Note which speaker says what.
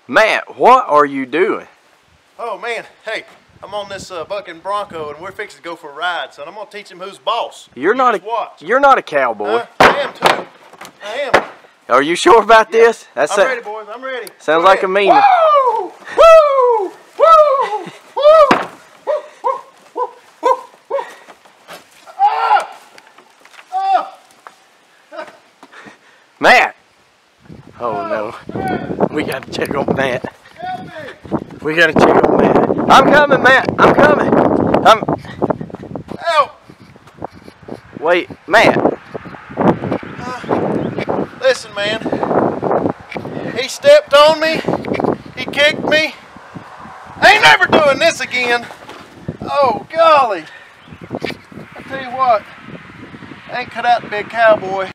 Speaker 1: Matt, what are you doing?
Speaker 2: Oh man, hey, I'm on this bucking Bronco and we're fixing to go for a ride, son. I'm gonna teach him who's boss.
Speaker 1: You're not a cowboy.
Speaker 2: I am too. I am.
Speaker 1: Are you sure about this?
Speaker 2: I'm ready, boys. I'm ready.
Speaker 1: Sounds like a meaning.
Speaker 2: Woo! Woo! Woo! Woo!
Speaker 1: Matt! Oh no. We gotta check on Matt.
Speaker 2: Help me!
Speaker 1: We gotta check on Matt. I'm coming, Matt. I'm coming.
Speaker 2: Help!
Speaker 1: Wait, Matt.
Speaker 2: Listen, man. He stepped on me. He kicked me. I ain't never doing this again. Oh, golly. I tell you what. I ain't cut out to be a cowboy.